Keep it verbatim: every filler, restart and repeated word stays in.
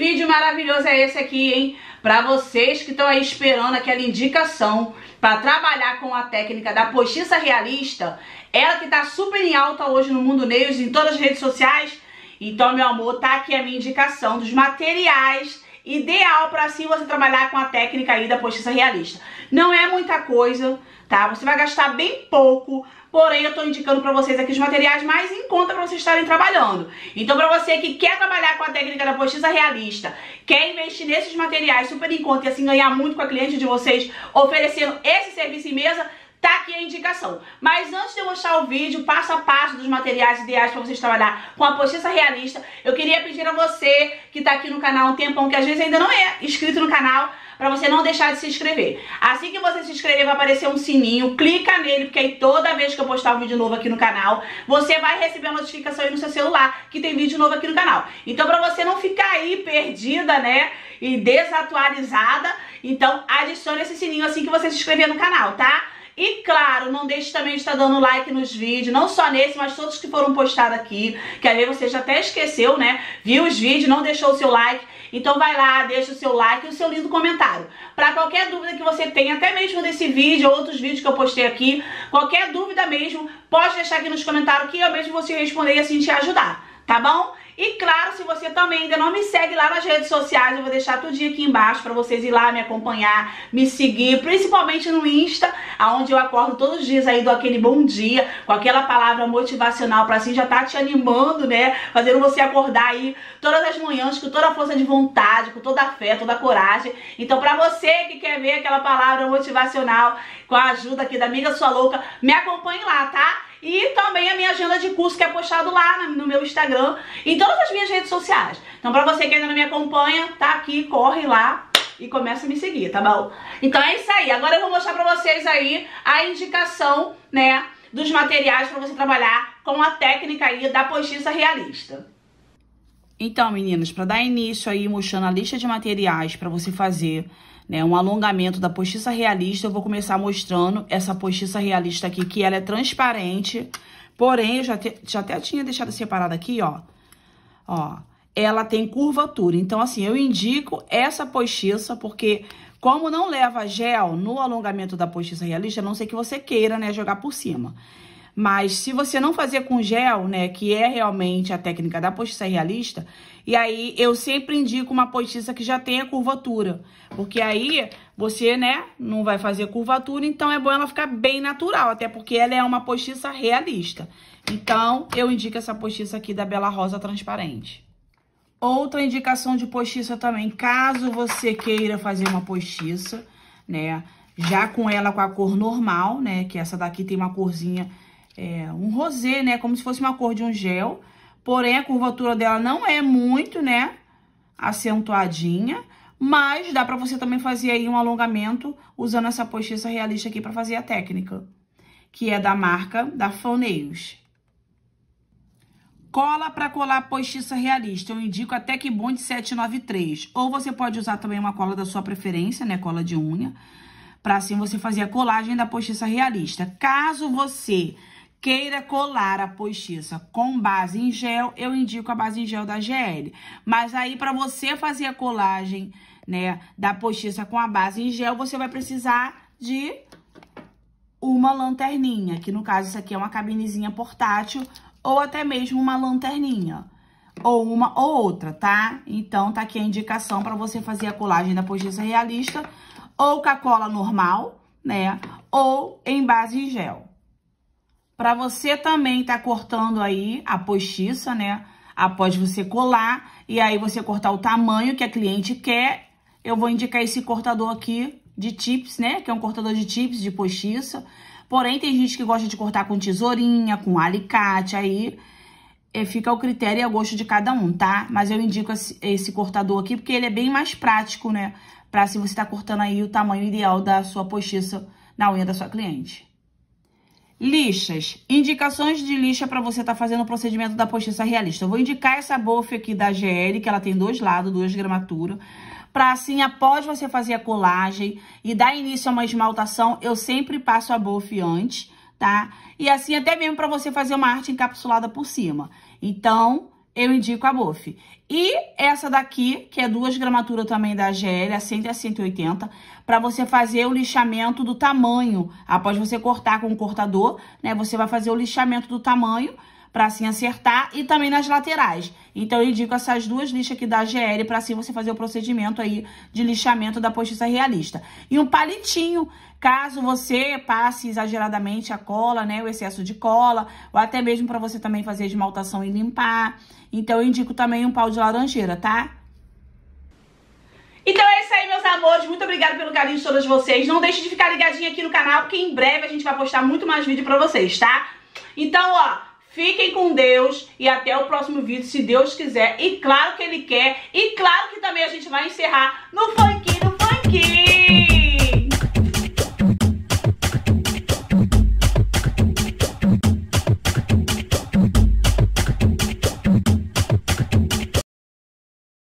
vídeo maravilhoso é esse aqui, hein? Pra vocês que estão aí esperando aquela indicação para trabalhar com a técnica da postiça realista, ela que tá super em alta hoje no mundo nails, em todas as redes sociais. Então, meu amor, tá aqui a minha indicação dos materiais ideal para assim você trabalhar com a técnica aí da postiça realista. Não é muita coisa, tá? Você vai gastar bem pouco, porém eu tô indicando para vocês aqui os materiais mais em conta para vocês estarem trabalhando. Então, para você que quer trabalhar com a técnica da postiça realista, quer investir nesses materiais super em conta e assim ganhar muito com a cliente de vocês, oferecendo esse serviço em mesa, tá aqui a indicação. Mas antes de eu mostrar o vídeo passo a passo dos materiais ideais para vocês trabalhar com a postiça realista, eu queria pedir a você que tá aqui no canal há um tempão, que às vezes ainda não é inscrito no canal, para você não deixar de se inscrever. Assim que você se inscrever, vai aparecer um sininho, clica nele, porque aí toda vez que eu postar um vídeo novo aqui no canal, você vai receber a notificação aí no seu celular que tem vídeo novo aqui no canal. Então, para você não ficar aí perdida, né, e desatualizada, então adicione esse sininho assim que você se inscrever no canal, tá? E claro, não deixe também de estar dando like nos vídeos, não só nesse, mas todos que foram postados aqui, que aí você já até esqueceu, né? Viu os vídeos, não deixou o seu like, então vai lá, deixa o seu like e o seu lindo comentário. Para qualquer dúvida que você tenha, até mesmo desse vídeo, outros vídeos que eu postei aqui, qualquer dúvida mesmo, pode deixar aqui nos comentários que eu mesmo vou te responder e assim te ajudar, tá bom? E claro, se você também ainda não me segue lá nas redes sociais, eu vou deixar tudinho aqui embaixo para vocês ir lá me acompanhar, me seguir, principalmente no Insta, onde eu acordo todos os dias aí, dou aquele bom dia, com aquela palavra motivacional para assim já tá te animando, né? Fazendo você acordar aí todas as manhãs com toda a força de vontade, com toda a fé, toda a coragem. Então, para você que quer ver aquela palavra motivacional com a ajuda aqui da amiga sua louca, me acompanhe lá, tá? E também a minha agenda de curso que é postado lá no meu Instagram, em todas as minhas redes sociais. Então, pra você que ainda não me acompanha, tá aqui, corre lá e começa a me seguir, tá bom? Então é isso aí. Agora eu vou mostrar pra vocês aí a indicação, né, dos materiais pra você trabalhar com a técnica aí da postiça realista. Então, meninas, pra dar início aí, mostrando a lista de materiais pra você fazer, né, um alongamento da postiça realista, eu vou começar mostrando essa postiça realista aqui, que ela é transparente, porém, eu já, te, já até tinha deixado separada aqui, ó, ó, ela tem curvatura. Então, assim, eu indico essa postiça, porque como não leva gel no alongamento da postiça realista, a não ser que você queira, né, jogar por cima. Mas se você não fazer com gel, né, que é realmente a técnica da postiça realista, e aí eu sempre indico uma postiça que já tenha curvatura, porque aí você, né, não vai fazer curvatura, então é bom ela ficar bem natural, até porque ela é uma postiça realista. Então, eu indico essa postiça aqui da Bela Rosa transparente. Outra indicação de postiça também, caso você queira fazer uma postiça, né, já com ela com a cor normal, né, que essa daqui tem uma corzinha... É, um rosé, né? Como se fosse uma cor de um gel. Porém, a curvatura dela não é muito, né? Acentuadinha. Mas dá pra você também fazer aí um alongamento usando essa postiça realista aqui pra fazer a técnica. Que é da marca da Fan Nails. Cola pra colar postiça realista. Eu indico a Tec Bond sete nove três. Ou você pode usar também uma cola da sua preferência, né? Cola de unha. Pra assim você fazer a colagem da postiça realista. Caso você... queira colar a postiça com base em gel, eu indico a base em gel da G L. Mas aí, para você fazer a colagem, né, da postiça com a base em gel, você vai precisar de uma lanterninha, que no caso isso aqui é uma cabinezinha portátil, ou até mesmo uma lanterninha, ou uma ou outra, tá? Então, tá aqui a indicação para você fazer a colagem da postiça realista, ou com a cola normal, né, ou em base em gel. Para você também tá cortando aí a postiça, né? Após você colar, e aí você cortar o tamanho que a cliente quer, eu vou indicar esse cortador aqui de tips, né? Que é um cortador de tips de postiça. Porém, tem gente que gosta de cortar com tesourinha, com alicate, aí fica ao critério e ao gosto de cada um, tá? Mas eu indico esse, esse cortador aqui porque ele é bem mais prático, né? Pra se você tá cortando aí o tamanho ideal da sua postiça na unha da sua cliente. Lixas. Indicações de lixa para você estar tá fazendo o procedimento da postiça realista. Eu vou indicar essa bofe aqui da G L, que ela tem dois lados, duas gramaturas. Para assim, após você fazer a colagem e dar início a uma esmaltação, eu sempre passo a bofe antes, tá? E assim, até mesmo para você fazer uma arte encapsulada por cima. Então, eu indico a Bofe. E essa daqui, que é duas gramaturas também da G L, a cem e a cento e oitenta, para você fazer o lixamento do tamanho. Após você cortar com o cortador, né, você vai fazer o lixamento do tamanho, para assim acertar, e também nas laterais. Então, eu indico essas duas lixas aqui da G L, para assim você fazer o procedimento aí de lixamento da postiça realista. E um palitinho, caso você passe exageradamente a cola, né, o excesso de cola, ou até mesmo para você também fazer esmaltação e limpar. Então, eu indico também um pau de laranjeira, tá? Então é isso aí, meus amores. Muito obrigada pelo carinho de todas vocês. Não deixe de ficar ligadinho aqui no canal, que em breve a gente vai postar muito mais vídeo pra vocês, tá? Então, ó, fiquem com Deus e até o próximo vídeo, se Deus quiser. E claro que Ele quer. E claro que também a gente vai encerrar no funkinho, no funkinho.